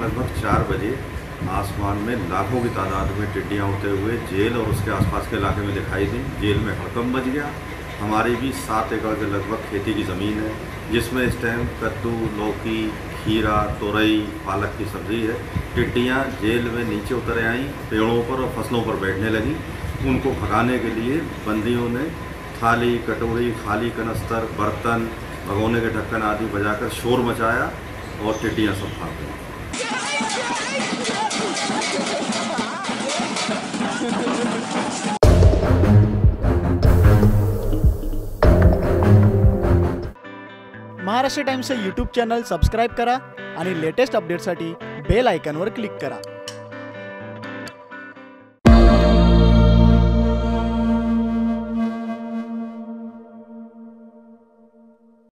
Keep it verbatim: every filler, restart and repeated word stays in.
लगभग चार बजे आसमान में लाखों की तादाद में टिड्डियाँ उड़ते हुए जेल और उसके आसपास के इलाके में दिखाई दी। जेल में हड़कंप मच गया। हमारी भी सात एकड़ के लगभग खेती की ज़मीन है, जिसमें इस टाइम कद्दू, लौकी, खीरा, तोरई, पालक की सब्ज़ी है। टिड्डियाँ जेल में नीचे उतर आईं, पेड़ों पर और फसलों पर बैठने लगीं। उनको भगाने के लिए बंदियों ने थाली, कटोरी, खाली कनस्तर, बर्तन, भगोने के ढक्कन आदि बजाकर शोर मचाया और टिड्डियाँ सब भाग गईं। महाराष्ट्र टाइम्सचे यूट्यूब चॅनल सबस्क्राईब करा आणि लेटेस्ट अपडेटसाठी बेल आयकॉनवर क्लिक करा।